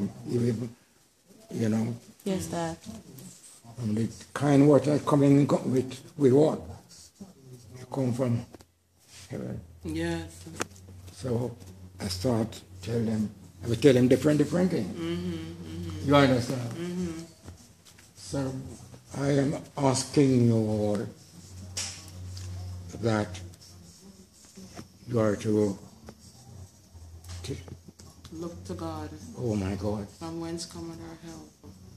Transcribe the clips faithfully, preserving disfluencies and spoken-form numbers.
from even, you know. Yes, Dad. And the kind water coming with, with what? It come from heaven. Yes. So I start tell them, I would tell them different, different things. Mm-hmm, mm-hmm. You understand? Mm-hmm. So I am asking you all that you are to, to look to God. Oh my God. From whence cometh our help?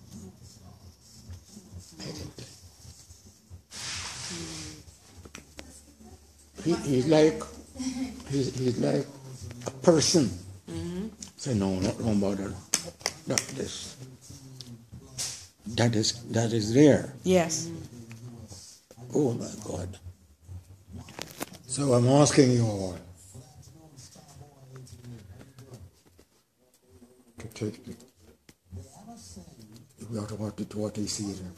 He, he's like he's, he's like a person. Mm-hmm. Say no, not no about that. That this that is that is there. Yes. Mm-hmm. Oh my God. So I'm asking you all to take it. We have to want to what they see it.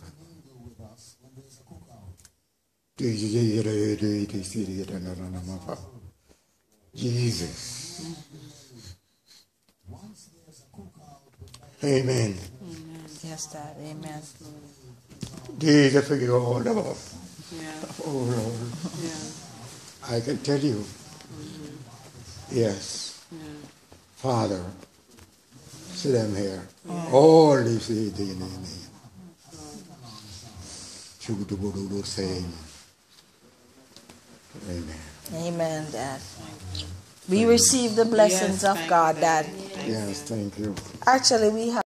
Jesus. Amen. Amen. Yes, Dad. Amen. Jesus forgive all about. Yeah. Oh Lord. Yeah. I can tell you. Mm-hmm. Yes. Yeah. Father, see them here. Yeah. All these things in the name. Chugudugudu saying. Amen. Amen, Dad. We receive the blessings yes, of God, Dad. Yes, thank you. Actually, we have